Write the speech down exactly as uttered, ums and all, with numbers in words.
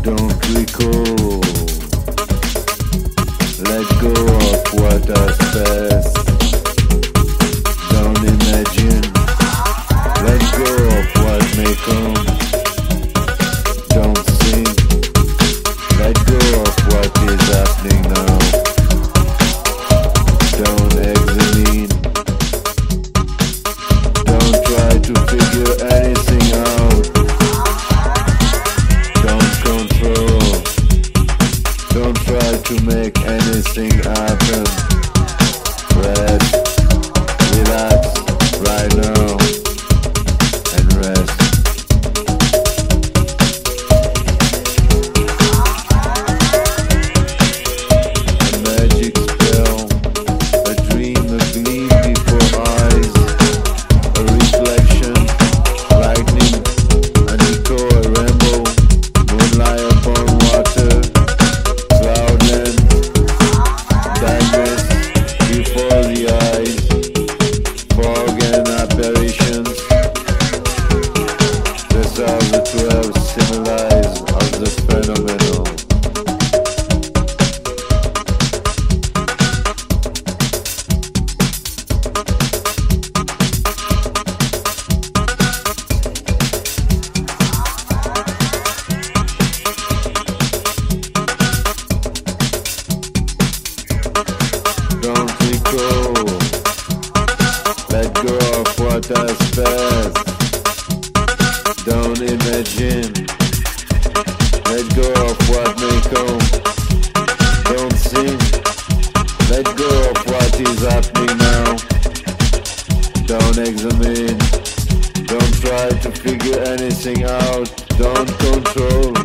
Don't recall. Let go of what has passed. Don't imagine. Let go of what may come. Don't think. Let go of what is happening now. Don't examine. Don't try to figure anything out. Don't control. Don't try to make anything happen. Rest. Relax right now and rest. A magic spell, a dream, a gleam before eyes, a reflection, lightning, an echo, a rainbow, moonlight upon water, cloudland, darkness before the eyes, fog and apparitions. These are the twelve symbols of the phenomenal. Don't recall. Let go of what has passed. Don't imagine. Let go of what may come. Don't think. Let go of what is happening now. Don't examine. Don't try to figure anything out. Don't control.